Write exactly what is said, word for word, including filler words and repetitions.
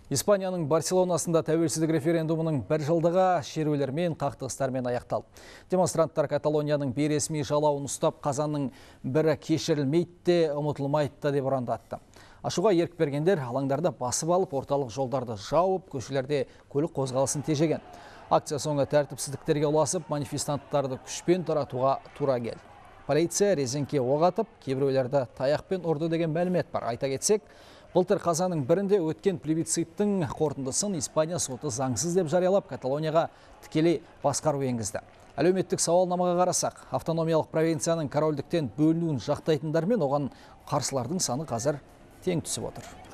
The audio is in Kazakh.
Испанияның Барселонасында тәуелсіздік референдумының бір жылдығы шерулермен, қақтығыстармен аяқталды. Демонстранттар Каталонияның бейресми жалауын ұстап, қазанның бірі кешірілмейді де, ұмытылмайды деп ұрандатты. Ашуға ерік бергендер алаңдарда басып алып, орталық жолдарды жауып, көшелерде көлік қозғалысын тежеген. Акция соңы тәртіпсіздіктерге ұласып, манифестанттарды күшпен таратуға тура келді. Полиция резеңке оқ атып, кейбіреулерді таяқпен ұрды деген мәлімет бар. Айта кетсек, былтыр қазанның бірінде өткен плебисциттің қорытындысын Испания соты заңсыз деп жариялап, Каталонияға тікелей басқару енгізді. Әлеуметтік сауалнамаға қарасақ, автономиялық провинцияның корольдіктен бөлінуін жақтайтындар мен оған қарсылардың саны қазір тең түсіп отыр.